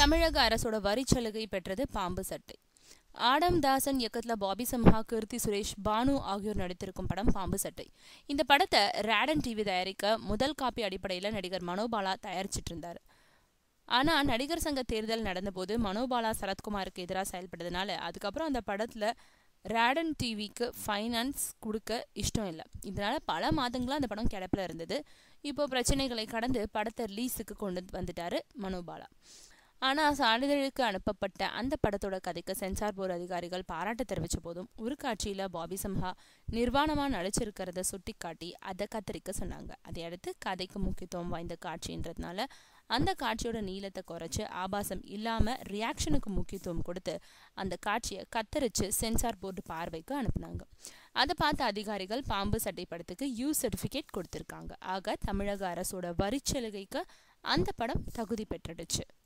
தமிழக அரசோட வரிச்சலுகை பெற்றது பாம்பு சட்டை. ஆடம் தாசன் இயக்கத்துல பாபி சிம்ஹா, கீர்த்தி சுரேஷ், பானு ஆகியோர் நடித்திருக்கும் படம் பாம்பு சட்டை. இந்த படத்தை ரேடன் டிவி தயாரிக்க முதல் காப்பி அடிப்படையில் நடிகர் மனோபாலா தயாரிச்சிட்டு இருந்தார். ஆனா நடிகர் சங்க தேர்தல் நடந்தபோது மனோபாலா சரத்குமாருக்கு எதிராக செயல்பட்டதுனால அதுக்கப்புறம் அந்த படத்துல ரேடன் டிவிக்கு ஃபைனான்ஸ் கொடுக்க இஷ்டம் இல்லை. இதனால பல மாதங்களா அந்த படம் கிடப்பில் இருந்தது. இப்போ பிரச்சனைகளை கடந்து படத்தை ரிலீஸுக்கு கொண்டு வந்துட்டாரு மனோபாலா. ஆனால் சான்றிதழுக்கு அனுப்பப்பட்ட அந்த படத்தோட கதைக்கு சென்சார் போர்டு அதிகாரிகள் பாராட்டு தெரிவித்த போதும் ஒரு காட்சியில் பாபி சிம்ஹா நிர்வாணமாக நடிச்சிருக்கிறத சுட்டி காட்டி அதை கத்தரிக்க சொன்னாங்க. அதையடுத்து கதைக்கு முக்கியத்துவம் வாய்ந்த காட்சின்றதுனால அந்த காட்சியோட நீளத்தை குறைச்சு ஆபாசம் இல்லாமல் ரியாக்ஷனுக்கு முக்கியத்துவம் கொடுத்து அந்த காட்சியை கத்தரிச்சு சென்சார் போர்டு பார்வைக்கு அனுப்புனாங்க. அதை பார்த்த அதிகாரிகள் பாம்பு சட்டை படத்துக்கு யூ சர்டிஃபிகேட் கொடுத்துருக்காங்க. ஆக தமிழக அரசோட வரிச்சலுகைக்கு அந்த படம் தகுதி பெற்றுடுச்சு.